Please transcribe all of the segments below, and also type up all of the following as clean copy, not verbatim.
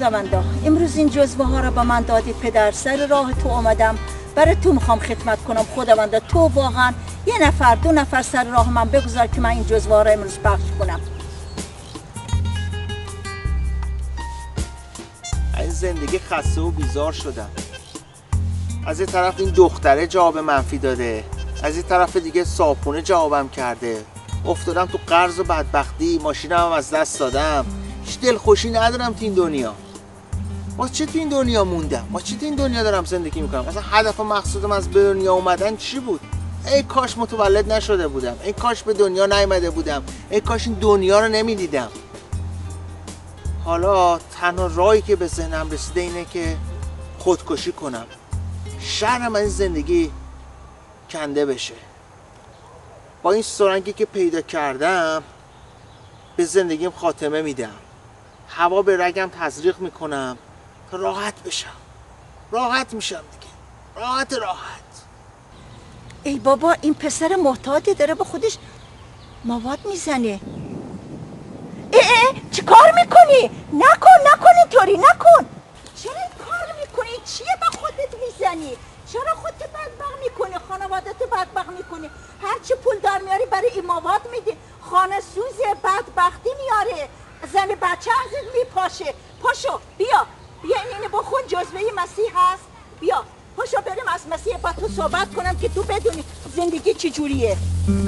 خداوندا امروز این جزوه ها رو به من دادی پدر، سر راه تو آمدم، برای تو میخوام خدمت کنم. خداوندا تو واقعا یه نفر دو نفر سر راه من بگذار که من این جزوه ها رو امروز پخش کنم. این زندگی خسته و بیزار شدم. از این طرف این دختره جواب منفی داده، از این طرف دیگه صاحبخونه جوابم کرده، افتادم تو قرض و بدبختی، ماشینم هم از دست دادم. هیچ دلخوشی ندارم تو این دنیا. واسه چی تو این دنیا موندم؟ واسه چی تو این دنیا دارم زندگی میکنم؟ اصلا هدف و مقصودم از به دنیا اومدن چی بود؟ ای کاش متولد نشده بودم، ای کاش به دنیا نیامده بودم، ای کاش این دنیا رو نمیدیدم. حالا تنها راهی که به ذهنم رسیده اینه که خودکشی کنم. شرم از این زندگی کنده بشه. با این سرنگی که پیدا کردم به زندگیم خاتمه میدم. هوا به رگم تزریق میکنم تا راحت بشم. راحت میشم دیگه. راحت. ای بابا این پسر محتاطی داره به خودش مواد میزنه. چی کار میکنی؟ نکن اینطوری نکن. چرا این کار میکنی؟ چیه به خودت میزنی؟ چرا خودت بدبخت میکنی؟ خانوادت بدبخت میکنی؟ هرچی پول دار میاری برای این مواد میدی. خانه سوزه، بدبختی میاره، زن بچه ازت میپاشه. پاشو بیا اینو بخون، جزوه مسیح هست. بیا پاشو بریم از مسیح با تو صحبت کنم که تو بدونی زندگی چجوریه.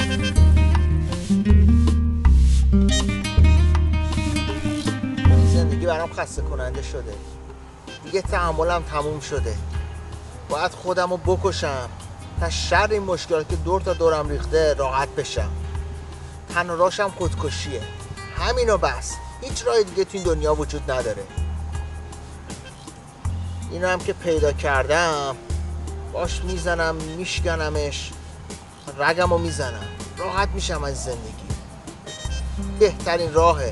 زندگی برام خسته کننده شده دیگه، تحملم تموم شده. باید خودم رو بکشم تا شر این مشکلات که دور تا دورم ریخته راحت بشم. تنها راهشم خودکشیه، همینو بس. هیچ راه دیگه تو این دنیا وجود نداره. اینو هم که پیدا کردم باش میزنم، میشکنمش، رگم رو میزنم، راحت میشم از زندگی. بهترین راهه.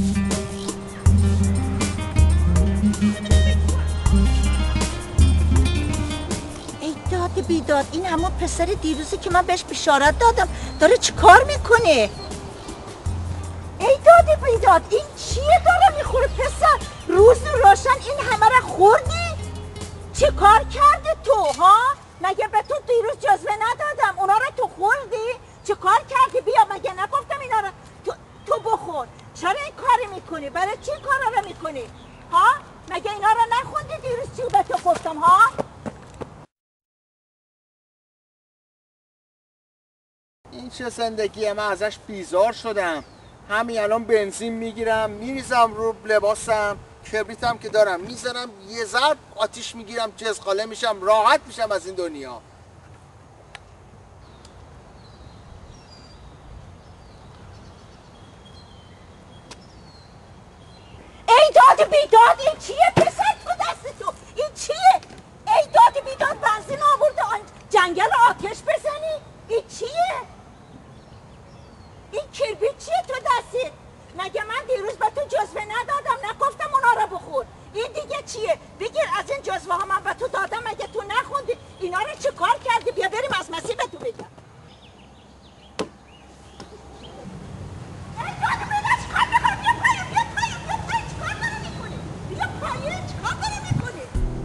بیداد این همون پسر دیروزی که من بهش بشارت دادم داره چی کار میکنه؟ ای داد بیداد این چیه داره میخوره پسر؟ روز روشن این همه را خوردی؟ چی کار کرده تو ها؟ مگه به تو دیروز جزوه ندادم اونا را تو خوردی؟ چی کار کردی؟ بیا مگه نگفتم اینا را تو بخور. چرا این کاری میکنی؟ برای چی کارا را میکنی؟ ها؟ مگه اینا را نخوندی دیروز چی به تو گفتم ها؟ این چه زندگیه؟ من ازش بیزار شدم. همین الان بنزین میگیرم میریزم رو لباسم، کبریتم که دارم میزنم، یه ضرب آتیش میگیرم، جزقاله میشم، راحت میشم از این دنیا. ای داد بیداد این چیه پسر تو دست تو؟ این چیه؟ ای داد بیداد بنزین آورده جنگل آتش بزنی؟ این چیه؟ این کبریت چیه تو دستی؟ مگه من دیروز به تو جزوه ندادم؟ نگفتم اونا رو بخور. این دیگه چیه؟ بگیر از این جزوه ها من به تو دادم، مگه تو نخوندی؟ اینا رو چه کار کردی؟ بیا بریم از مسیح به تو بگم. ای داد بیداد چیکار میکنی؟ بیا پایین چیکار داری میکنی؟ بیا پایین چیکار داری میکنی؟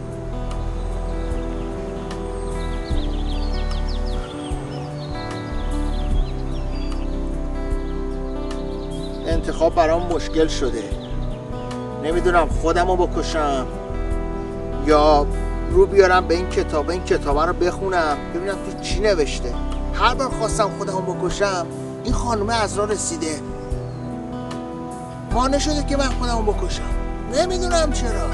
انتخاب برام مشکل شده. نمیدونم خودم رو بکشم یا رو بیارم به این کتابه رو بخونم ببینم تو چی نوشته. هر بار خواستم خودم رو بکشم این خانومه از راه رسیده، مانع شده که من خودم رو بکشم. نمیدونم چرا.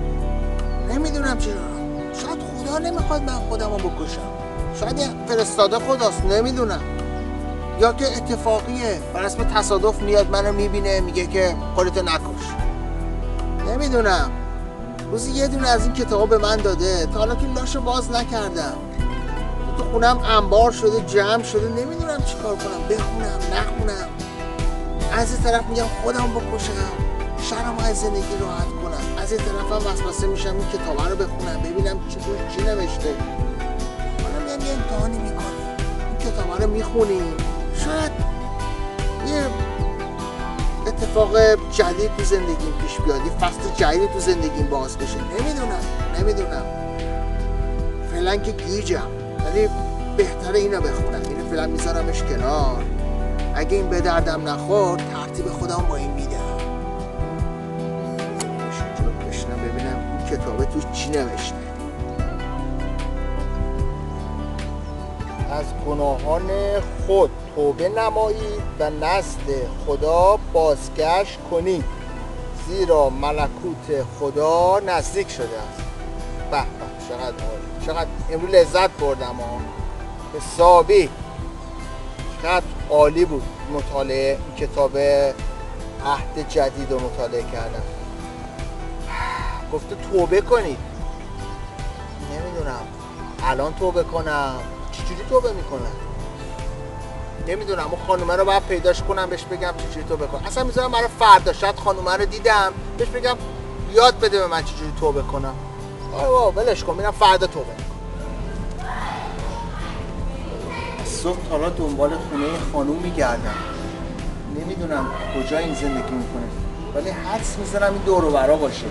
شاید خدا نمیخواد من خودم رو بکشم، شاید فرستاده خداست، نمیدونم. یا که اتفاقیه، بر اسم تصادف میاد منو میبینه میگه که خودتو نکش. نمیدونم. روزی یه دونه از این کتابا به من داده، تا حالا که لاشو باز نکردم. تو خونم انبار شده، جمع شده، نمیدونم چیکار کنم، بخونم نخونم. از این طرف میگم خودم بکشم، شرمو از زندگی راحت کنم، از این طرف هم وسوسه میشم این کتابا رو بخونم ببینم چی نوشته. حالا میام یه امتحانی میکنیم، این کتابا رو میخونیم، شاید یه اتفاق جدید تو زندگیم پیش بیاد، یه فصل جدید تو زندگیم باز بشه. نمیدونم فعلا که گیجم، ولی بهتره اینو بخونم. اینو فعلا میذارمش کنار، اگه این به دردم نخورد ترتیب خودم با این میدم. بشنم ببینم این کتابه تو چی نوشته. از گناهان خود توبه نمایید و نزد خدا بازگشت کنید، زیرا ملکوت خدا نزدیک شده است. به به، چقدر عالی، چقدر امروز لذت بردم ها، حسابی چقدر عالی بود مطالعه این کتاب عهد جدید رو مطالعه کردم. گفته توبه کنید. نمیدونم الان توبه کنم چجوری توبه میکنم، نمیدونم. اون خانومه رو باید پیداش کنم بهش بگم چجوری توبه کنم. اصلا میذارم برای فردا، شاید خانومه رو دیدم بهش بگم یاد بده به من چجوری توبه کنم. آه ولش کن، میرم فردا توبه میکنم. صبح تا حالا دنبال خونه خانوم میگردم، نمیدونم کجا این زندگی میکنه، ولی حدس میزنم این دور و برا باشه.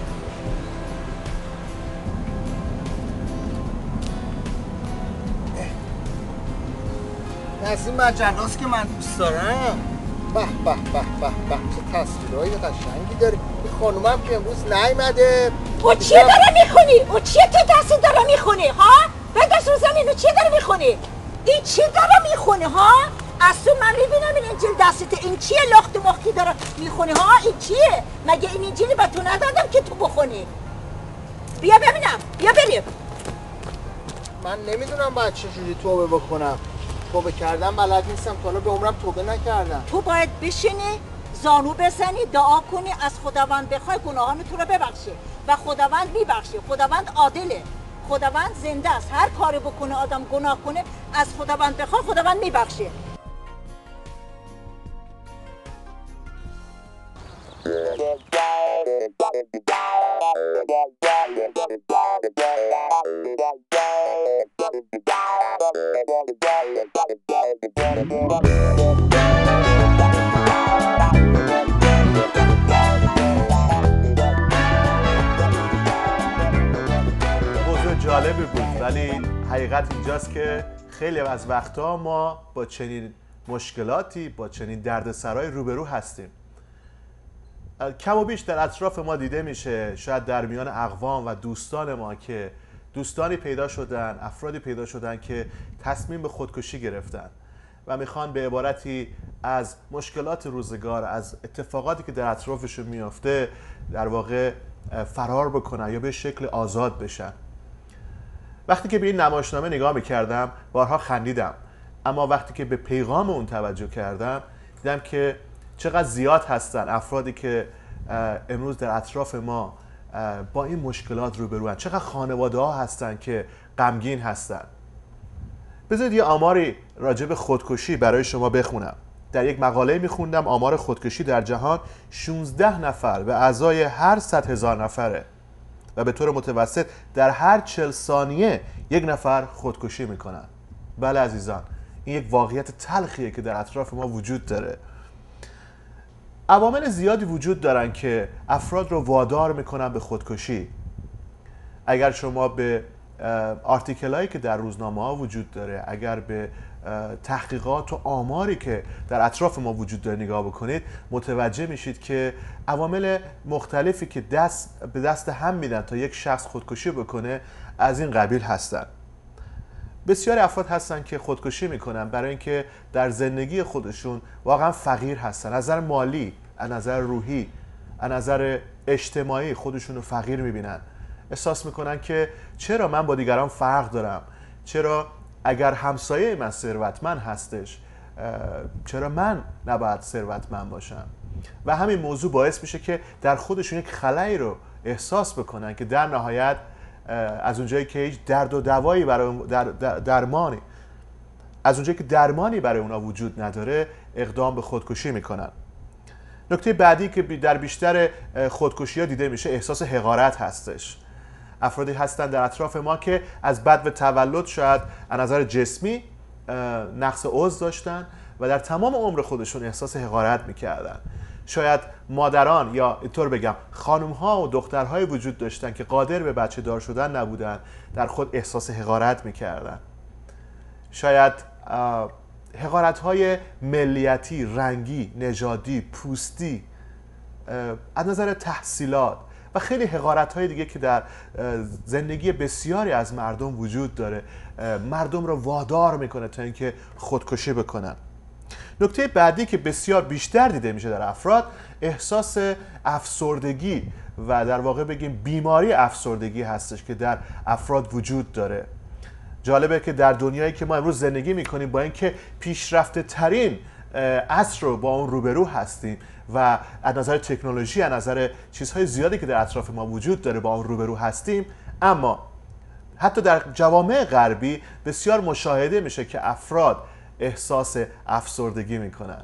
از این مجلاست که من دوست دارم. به به به به به، چه تصویرهای قشنگی داره. این خانومم که امروز نیومده. او چیه داره میخونی؟ او چیه تو دست داره میخونی ها؟ بدش رو زمین، او چیه داره میخونی؟ این چی داره میخونی ها؟ اصلا من میبینم این انجیل دستت، این چیه لخت و مختی داره میخونی ها؟ این چیه؟ مگه این انجیلی به تو ندادم که تو بخونی؟ بیا ببینم، بیا بریم. من نمیدونم باید چجوری توبه بکنم. توبه کردم بلد نیستم، تا حالا به عمرم توبه نکردم. تو باید بشینی، زانو بزنی، دعا کنی، از خداوند بخوای گناهان تو رو ببخشه و خداوند میبخشه. خداوند عادله، خداوند زنده است. هر کاری بکنه آدم گناه کنه، از خداوند بخوای خداوند میبخشه. موضوع جالبی بود، ولی حقیقت اینجاست که خیلی از وقتها ما با چنین مشکلاتی، با چنین دردسرای روبرو هستیم. کم و بیش در اطراف ما دیده میشه، شاید در میان اقوام و دوستان ما، که دوستانی پیدا شدن، افرادی پیدا شدن که تصمیم به خودکشی گرفتن و میخوان به عبارتی از مشکلات روزگار، از اتفاقاتی که در اطرافشون میافته در واقع فرار بکنن یا به شکل آزاد بشن. وقتی که به این نمایشنامه نگاه میکردم بارها خندیدم، اما وقتی که به پیغام اون توجه کردم دیدم که چقدر زیاد هستن افرادی که امروز در اطراف ما با این مشکلات روبرو هستن. چقدر خانواده ها هستن که غمگین هستن. بذارید یه آماری راجع به خودکشی برای شما بخونم. در یک مقاله میخوندم آمار خودکشی در جهان 16 نفر به ازای هر 100,000 نفره و به طور متوسط در هر 40 ثانیه یک نفر خودکشی میکنن. بله عزیزان، این یک واقعیت تلخیه که در اطراف ما وجود داره. عوامل زیادی وجود دارن که افراد رو وادار میکنن به خودکشی. اگر شما به آرتیکل هایی که در روزنامه ها وجود داره، اگر به تحقیقات و آماری که در اطراف ما وجود داره نگاه بکنید، متوجه میشید که عوامل مختلفی که به دست هم میدن تا یک شخص خودکشی بکنه از این قبیل هستن. بسیاری افراد هستن که خودکشی میکنن برای اینکه در زندگی خودشون واقعا فقیر هستن، از نظر مالی، از نظر روحی، از نظر اجتماعی خودشون رو فقیر میبینن. احساس میکنن که چرا من با دیگران فرق دارم، چرا اگر همسایه من ثروتمند هستش چرا من نباید ثروتمند باشم. و همین موضوع باعث میشه که در خودشون یک خلایی رو احساس بکنن که در نهایت از اونجایی که هیچ درد و دوایی برای درمانی از اونجایی که درمانی برای اونا وجود نداره اقدام به خودکشی میکنن. نکته بعدی که در بیشتر خودکشی ها دیده میشه احساس حقارت هستش. افرادی هستن در اطراف ما که از بدو تولد شاید از نظر جسمی نقص عضو داشتن و در تمام عمر خودشون احساس حقارت میکردن. شاید مادران یا اینطور بگم خانم‌ها و دخترهای وجود داشتن که قادر به بچه دار شدن نبودن، در خود احساس حقارت میکردن. شاید حقارت‌های ملیتی، رنگی، نژادی، پوستی، از نظر تحصیلات و خیلی حقارت‌های دیگه که در زندگی بسیاری از مردم وجود داره، مردم رو وادار میکنه تا اینکه خودکشی بکنن. نکته بعدی که بسیار بیشتر دیده میشه در افراد، احساس افسردگی و در واقع بگیم بیماری افسردگی هستش که در افراد وجود داره. جالبه که در دنیایی که ما امروز زندگی میکنیم، با اینکه پیشرفته ترین عصر رو با اون روبرو هستیم و از نظر تکنولوژی، از نظر چیزهای زیادی که در اطراف ما وجود داره با اون روبرو هستیم، اما حتی در جوامع غربی بسیار مشاهده میشه که افراد احساس افسردگی میکنن.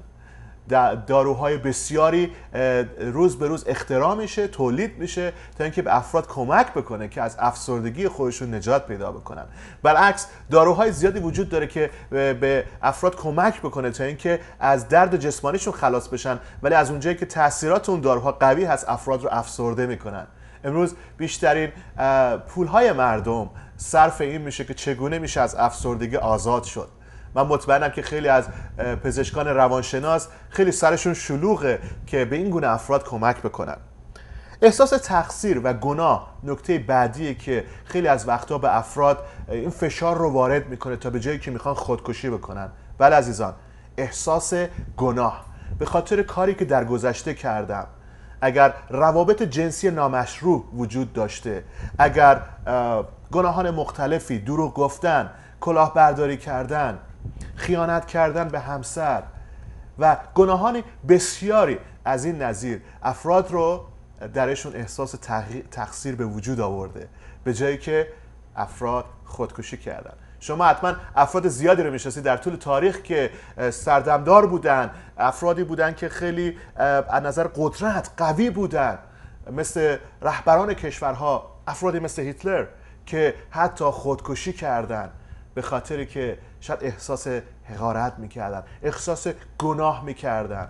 داروهای بسیاری روز به روز اختراع میشه، تولید میشه تا اینکه به افراد کمک بکنه که از افسردگی خودشون نجات پیدا بکنن. برعکس داروهای زیادی وجود داره که به افراد کمک بکنه تا اینکه از درد جسمانیشون خلاص بشن، ولی از اونجایی که تاثیرات اون داروها قوی هست افراد رو افسرده میکنن. امروز بیشترین پولهای مردم صرف این میشه که چگونه میشه از افسردگی آزاد شد. من مطمئنم که خیلی از پزشکان روانشناس خیلی سرشون شلوغه که به این گونه افراد کمک بکنن. احساس تقصیر و گناه نکته بعدیه که خیلی از وقتا به افراد این فشار رو وارد میکنه تا به جایی که میخوان خودکشی بکنن. بله عزیزان، احساس گناه به خاطر کاری که در گذشته کردم، اگر روابط جنسی نامشروع وجود داشته، اگر گناهان مختلفی، دروغ گفتن، کلاهبرداری کردن، خیانت کردن به همسر و گناهان بسیاری از این نظیر افراد رو درشون احساس تقصیر به وجود آورده، به جایی که افراد خودکشی کردن. شما حتما افراد زیادی رو میشناسید در طول تاریخ که سردمدار بودن، افرادی بودن که خیلی از نظر قدرت قوی بودن، مثل رهبران کشورها، افرادی مثل هیتلر که حتی خودکشی کردن به خاطری که شاید احساس حقارت میکردن، احساس گناه میکردن.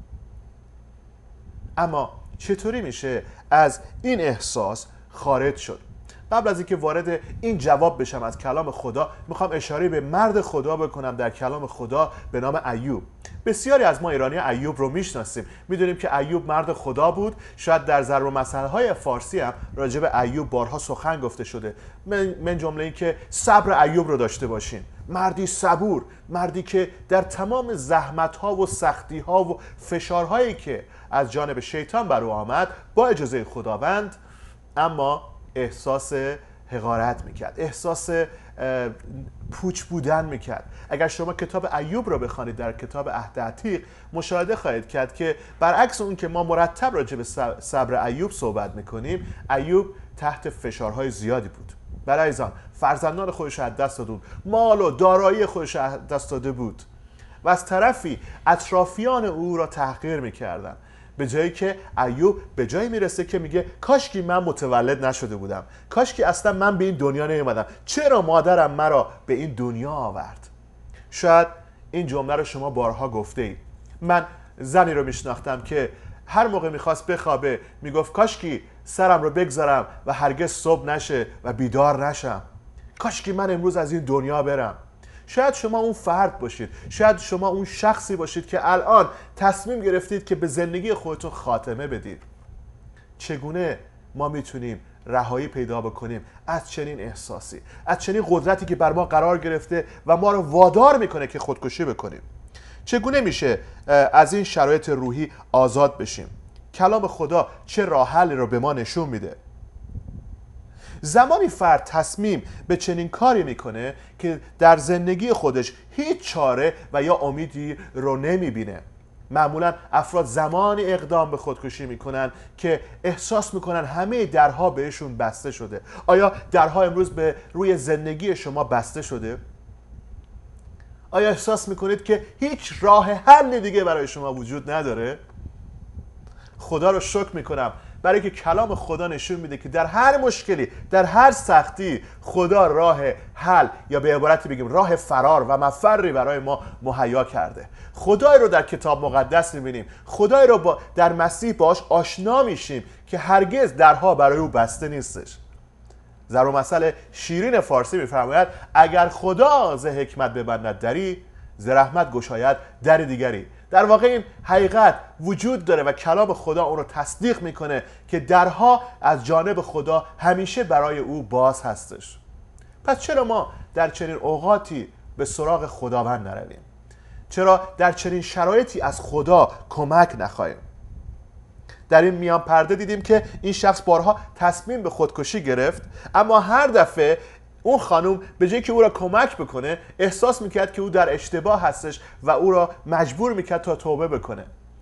اما چطوری میشه از این احساس خارج شد؟ قبل از اینکه وارد این جواب بشم از کلام خدا، میخوام اشاره به مرد خدا بکنم در کلام خدا به نام ایوب. بسیاری از ما ایرانی ایوب رو میشناسیم، میدونیم که ایوب مرد خدا بود. شاید در ضرب المثل‌های فارسی هم راجع به ایوب بارها سخن گفته شده، من جمله این که صبر ایوب رو داشته باشین. مردی صبور، مردی که در تمام زحمت‌ها و سختی‌ها و فشارهایی که از جانب شیطان بر او آمد با اجازه خداوند، اما احساس حقارت میکرد، احساس پوچ بودن میکرد. اگر شما کتاب ایوب رو بخوانید در کتاب عهد عتیق، مشاهده خواهید کرد که برعکس اون که ما مرتب راجع به صبر ایوب صحبت میکنیم، ایوب تحت فشارهای زیادی بود. برای عزیزان، فرزندان خودش از دست داده بود، مال و دارایی خودش از دست داده بود و از طرفی اطرافیان او را تحقیر میکردن، به جایی که ایوب به جایی میرسه که میگه کاشکی من متولد نشده بودم، کاشکی اصلا من به این دنیا نیومدم، چرا مادرم مرا به این دنیا آورد. شاید این جمله رو شما بارها گفته اید. من زنی رو میشناختم که هر موقع میخواست بخوابه میگفت کاشکی سرم رو بگذارم و هرگز صبح نشه و بیدار نشم، کاشکی من امروز از این دنیا برم. شاید شما اون فرد باشید، شاید شما اون شخصی باشید که الان تصمیم گرفتید که به زندگی خودتون خاتمه بدید. چگونه ما میتونیم رهایی پیدا بکنیم از چنین احساسی، از چنین قدرتی که بر ما قرار گرفته و ما رو وادار میکنه که خودکشی بکنیم؟ چگونه میشه از این شرایط روحی آزاد بشیم؟ کلام خدا چه راه حلی رو به ما نشون میده. زمانی فرد تصمیم به چنین کاری میکنه که در زندگی خودش هیچ چاره و یا امیدی رو نمیبینه. معمولا افراد زمانی اقدام به خودکشی میکنن که احساس میکنن همه درها بهشون بسته شده. آیا درها امروز به روی زندگی شما بسته شده؟ آیا احساس میکنید که هیچ راه حل دیگه برای شما وجود نداره؟ خدا رو شکر میکنم برای که کلام خدا نشون میده که در هر مشکلی، در هر سختی، خدا راه حل یا به عبارتی بگیم راه فرار و مفری برای ما مهیا کرده. خدای رو در کتاب مقدس میبینیم، خدای رو در مسیح باش آشنا میشیم که هرگز درها برای او بسته نیستش. ضرب المثل شیرین فارسی میفرماید اگر خدا ز حکمت ببندد دری، ز رحمت گشاید در دیگری. در واقع این حقیقت وجود داره و کلام خدا اون رو تصدیق میکنه که درها از جانب خدا همیشه برای او باز هستش. پس چرا ما در چنین اوقاتی به سراغ خداوند نرویم؟ چرا در چنین شرایطی از خدا کمک نخواهیم؟ در این میان پرده دیدیم که این شخص بارها تصمیم به خودکشی گرفت، اما هر دفعه اون خانم به جای که او را کمک بکنه احساس میکرد که او در اشتباه هستش و او را مجبور میکرد تا توبه بکنه.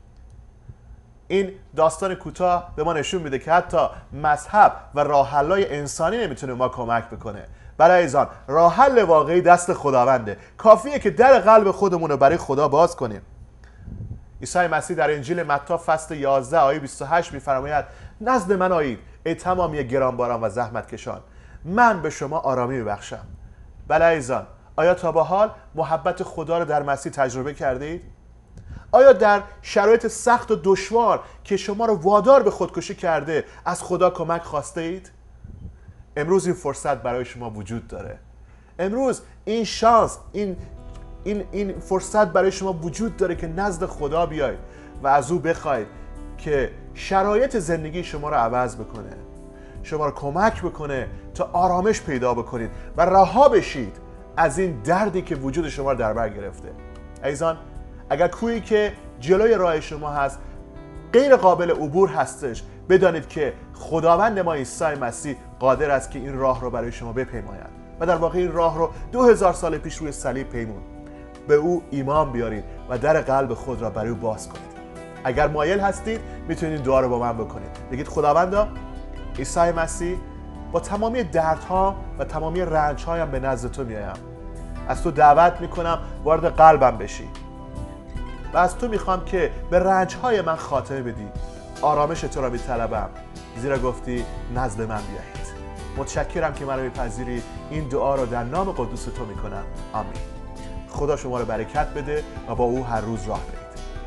این داستان کوتاه به ما نشون میده که حتی مذهب و راه حل‌های انسانی نمیتونه ما کمک بکنه. برای عزیزان راه حل واقعی دست خداونده. کافیه که در قلب خودمون رو برای خدا باز کنیم. عیسی مسیح در انجیل متی فصل 11 آیه 28 میفرماید نزد من آیید ای تمامی گرانباران و زحمت کشان، من به شما آرامی میبخشم. بله عزیزان، آیا تا به حال محبت خدا رو در مسیح تجربه کرده اید؟ آیا در شرایط سخت و دشوار که شما رو وادار به خودکشی کرده از خدا کمک خواسته اید؟ امروز این فرصت برای شما وجود داره. امروز این شانس، این فرصت برای شما وجود داره که نزد خدا بیاید و از او بخواید که شرایط زندگی شما رو عوض بکنه، شما رو کمک بکنه تا آرامش پیدا بکنید و رها بشید از این دردی که وجود شما رو در بر گرفته. عزیزان، اگر کوهی که جلوی راه شما هست غیر قابل عبور هستش، بدانید که خداوند ما عیسی مسیح قادر است که این راه رو برای شما بپیماید و در واقع این راه رو 2000 سال پیش روی صلیب پیمود. به او ایمان بیارید و در قلب خود را برای او باز کنید. اگر مایل هستید میتونید این دعا رو با من بکنید. بگید خداوندا، عیسی مسیح، با تمامی دردها و تمامی رنجهایم به نزد تو میایم. از تو دعوت میکنم وارد قلبم بشی و از تو میخوام که به رنجهای من خاتمه بدی. آرامش تو را میطلبم، زیرا گفتی نزد من بیایید. متشکرم که منو میپذیری. این دعا رو در نام قدوس تو میکنم. آمین. خدا شما رو برکت بده و با او هر روز راه برید.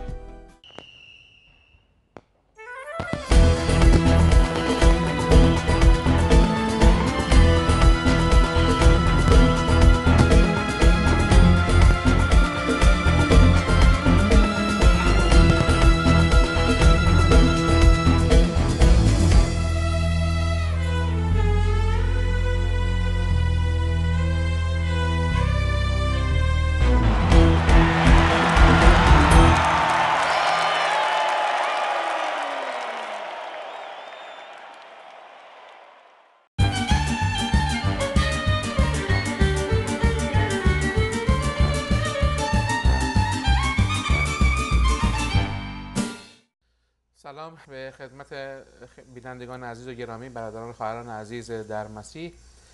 سلام به خدمت بینندگان عزیز و گرامی، برادران و خواهران عزیز در مسیح.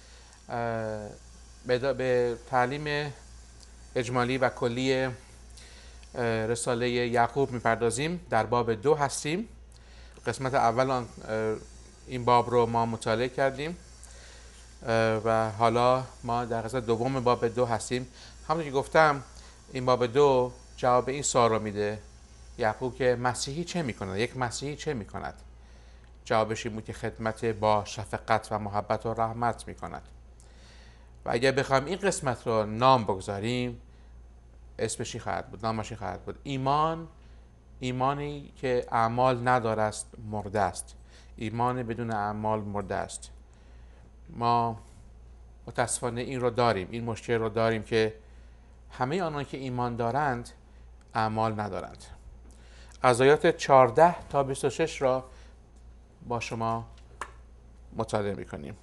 به تعلیم اجمالی و کلی رساله یعقوب میپردازیم. در باب 2 هستیم. قسمت اول این باب رو ما مطالعه کردیم و حالا ما در قسمت دوم باب 2 هستیم. همونطور که گفتم این باب 2 جواب این سوال رو میده یعقوب که مسیحی چه میکند؟ یک مسیحی چه میکند؟ جوابش این بود که خدمت با شفقت و محبت و رحمت میکند. و اگر بخوایم این قسمت رو نام بگذاریم، اسمش خواهد بود، نامش خواهد بود ایمانی که اعمال نداره است مرده است. ایمان بدون اعمال مرده است. ما متاسفانه این رو داریم، این مشکل رو داریم که همه آنان که ایمان دارند اعمال ندارند. از آیات 14 تا 26 را با شما مطالعه می‌کنیم.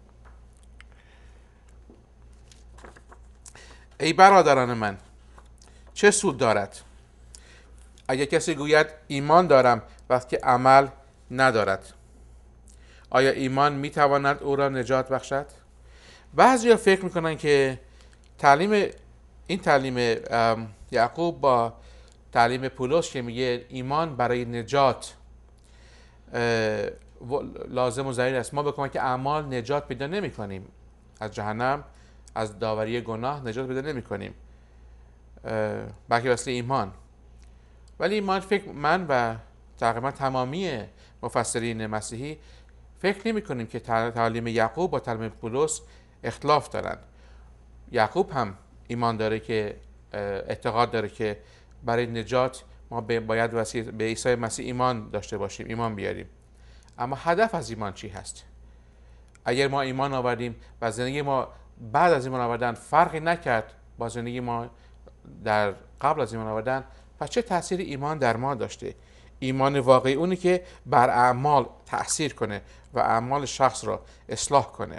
ای برادران من، چه سود دارد اگر کسی گوید ایمان دارم وقتی عمل ندارد؟ آیا ایمان میتواند او را نجات بخشد؟ بعضیا فکر میکنن که این تعلیم یعقوب با تعلیم پولس که میگه ایمان برای نجات لازم و ضروری است. ما به کمک اعمال نجات پیدا نمی کنیم از جهنم، از داوری گناه نجات پیدا نمی کنیم، بلکه واسه ایمان. ولی من و تقریبا تمامی مفسرین مسیحی فکر نمی کنیم که تعالیم یعقوب با تعالیم پولس اختلاف دارن. یعقوب هم ایمان داره که اعتقاد داره که برای نجات ما باید به عیسی مسیح ایمان داشته باشیم، ایمان بیاریم. اما هدف از ایمان چی هست؟ اگر ما ایمان آوردیم و زندگی ما بعد از ایمان آوردن فرقی نکرد با زندگی ما در قبل از ایمان آوردن، پس چه تأثیر ایمان در ما داشته؟ ایمان واقعی اونی که بر اعمال تأثیر کنه و اعمال شخص را اصلاح کنه.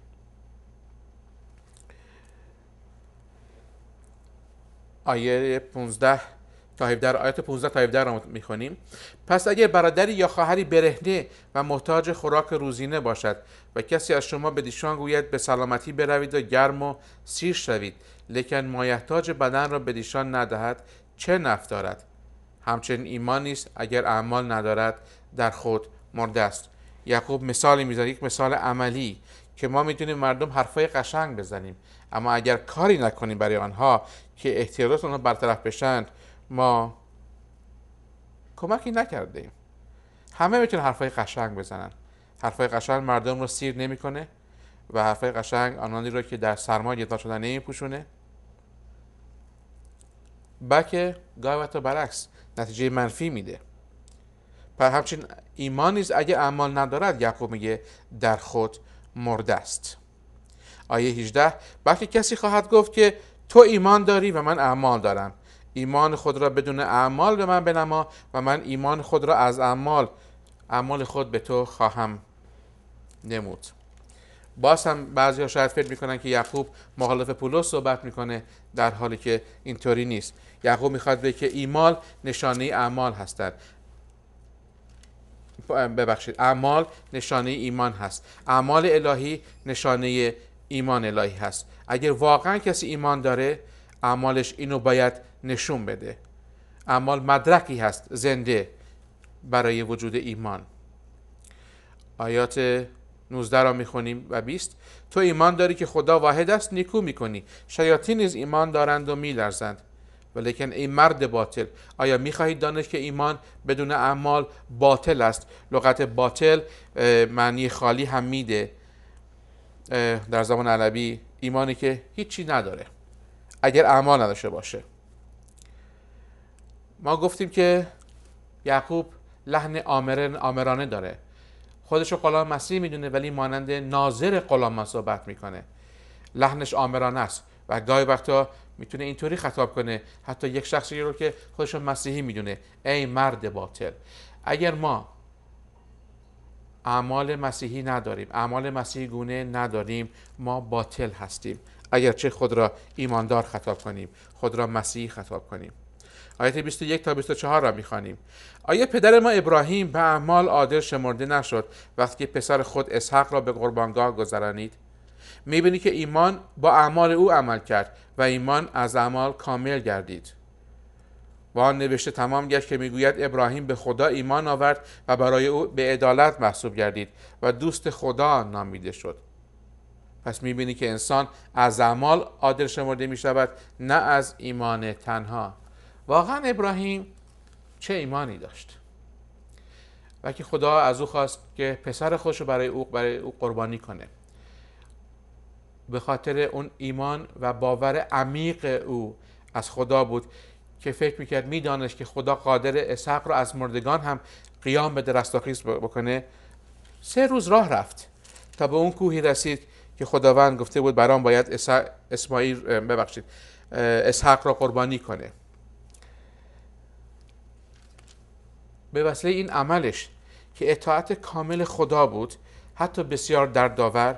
آیه 15 تا 17 آیات 15 تا 17 را می‌خونیم. پس اگر برادری یا خواهری برهنه و محتاج خوراک روزینه باشد و کسی از شما به دیشان گوید به سلامتی بروید و گرم و سیر شوید، لیکن مایحتاج بدن را به دیشان ندهد، چه نفع دارد؟ همچنین ایمان نیست اگر اعمال ندارد، در خود مرده است. یعقوب مثالی می‌زنه، یک مثال عملی که ما می‌تونیم مردم حرفای قشنگ بزنیم، اما اگر کاری نکنیم برای آنها که احتیاجات آنها برطرف بشن، ما کمکی نکردیم. همه میتونن حرفای قشنگ بزنن. حرفای قشنگ مردم رو سیر نمیکنه و حرفای قشنگ آنانی رو که در سرما گرفتار شدن نمیپوشونه، بلکه گاهی وقتا برعکس نتیجه منفی میده. پر همچنین ایمان نیز اگه اعمال ندارد، یعقوب میگه در خود مرده است. آیه 18 بلکه کسی خواهد گفت که تو ایمان داری و من اعمال دارم، ایمان خود را بدون اعمال به من بنما و من ایمان خود را از اعمال خود به تو خواهم نمود. باز هم بعضی ها شاید فکر میکنن که یعقوب مخالف پولس صحبت میکنه، در حالی که اینطوری نیست. یعقوب میخواد بگه که ایمان نشانه اعمال هستند. اعمال نشانه ایمان هست. اعمال الهی نشانه ایمان الهی هست. اگر واقعا کسی ایمان داره، اعمالش اینو باید نشون بده. اعمال مدرکی هست زنده برای وجود ایمان. آیات 19 را میخونیم و 20. تو ایمان داری که خدا واحد است، نیکو میکنی. شیاطین نیز ایمان دارند و میلرزند. ولیکن ای مرد باطل، آیا میخواهید دانست که ایمان بدون اعمال باطل است؟ لغت باطل معنی خالی هم میده در زبان عربی، ایمانی که هیچی نداره اگر اعمال نداشته باشه. ما گفتیم که یعقوب لحن آمرانه داره. خودشو غلام مسیح میدونه ولی مانند ناظر غلام صحبت میکنه. لحنش آمرانه است و گاهی وقتا میتونه اینطوری خطاب کنه، حتی یک شخصی رو که خودشو مسیحی میدونه، ای مرد باطل. اگر ما اعمال مسیحی نداریم، اعمال مسیحی گونه نداریم، ما باطل هستیم. اگرچه خود را ایماندار خطاب کنیم، خود را مسیحی خطاب کنیم. آیات 21 تا 24 را میخوانیم. آیا پدر ما ابراهیم به اعمال عادل شمرده نشد وقتی که پسر خود اسحاق را به قربانگاه گذرانید؟ میبینی که ایمان با اعمال او عمل کرد و ایمان از اعمال کامل گردید. و آن نوشته تمام گشت که میگوید ابراهیم به خدا ایمان آورد و برای او به عدالت محسوب گردید و دوست خدا نامیده شد. پس میبینی که انسان از اعمال عادل شمرده میشود، نه از ایمان تنها. واقعا ابراهیم چه ایمانی داشت و که خدا از او خواست که پسر خودش رو برای او قربانی کنه. به خاطر اون ایمان و باور عمیق او از خدا بود که فکر میکرد، میدانست که خدا قادر اسحاق رو از مردگان هم قیام بده، رستاخیز بکنه. 3 روز راه رفت تا به اون کوهی رسید که خداوند گفته بود برام باید اسحاق را قربانی کنه. به وسیله این عملش که اطاعت کامل خدا بود، حتی بسیار دردآور،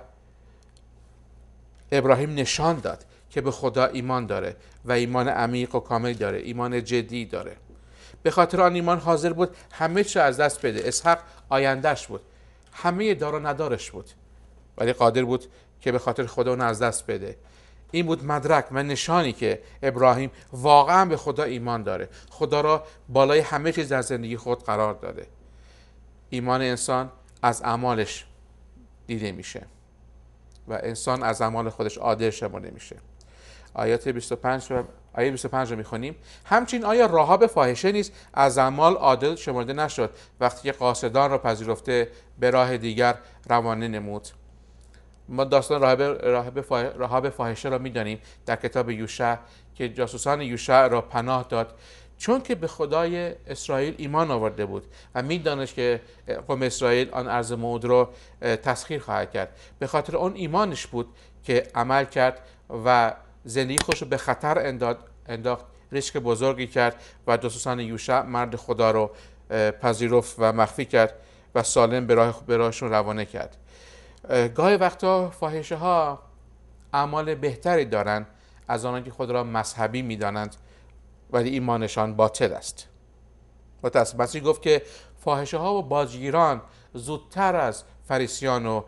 ابراهیم نشان داد که به خدا ایمان داره و ایمان عمیق و کامل داره، ایمان جدی داره. به خاطر آن ایمان حاضر بود همه چیز از دست بده. اسحاق آیندهش بود، همه دار و ندارش بود، ولی قادر بود که به خاطر خدا اون از دست بده. این بود مدرک و نشانی که ابراهیم واقعا به خدا ایمان داره، خدا را بالای همه چیز در زندگی خود قرار داده. ایمان انسان از اعمالش دیده میشه و انسان از اعمال خودش عادل شمرده میشه. آیه 25 رو میخونیم. همچنین آیا راهاب فاحشه نیز از اعمال عادل شمرده نشد وقتی که قاصدان را پذیرفته به راه دیگر روانه نمود؟ ما داستان راهاب فاحشه را میدانیم در کتاب یوشع که جاسوسان یوشع را پناه داد چون که به خدای اسرائیل ایمان آورده بود و میدانست که قوم اسرائیل آن ارض موعود را تسخیر خواهد کرد. به خاطر اون ایمانش بود که عمل کرد و زندگی خودش رو به خطر انداخت، ریسک بزرگی کرد و جاسوسان یوشع مرد خدا رو پذیرفت و مخفی کرد و سالم به راهشون روانه کرد. گاهی وقتا فاحشه ها اعمال بهتری دارند از آنان که خود را مذهبی میدانند ولی ایمانشان باطل است. متأسفانه مسیح گفت که فاحشه ها و بازگیران زودتر از فریسیان و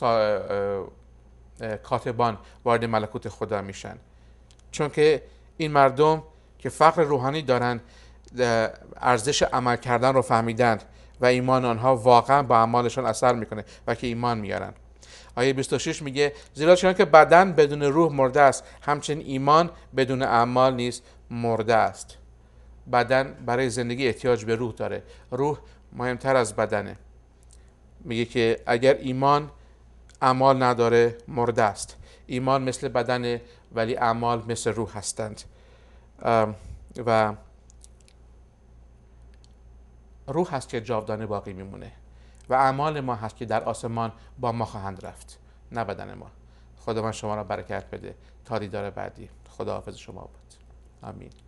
کاتبان وارد ملکوت خدا میشن، چون که این مردم که فقر روحانی دارن ارزش عمل کردن رو فهمیدند و ایمان آنها واقعا با اعمالشان اثر میکنه و که ایمان میارن. آیه 26 میگه زیرا چون که بدن بدون روح مرده است همچنین ایمان بدون اعمال نیز مرده است. بدن برای زندگی احتیاج به روح داره، روح مهمتر از بدنه. میگه که اگر ایمان اعمال نداره مرده است. ایمان مثل بدنه ولی اعمال مثل روح هستند و روح هست که جاودانه باقی میمونه و اعمال ما هست که در آسمان با ما خواهند رفت، نه بدن ما. خداوند شما را برکت بده تا دیدار بعدی. خدا حافظ شما بود. آمین.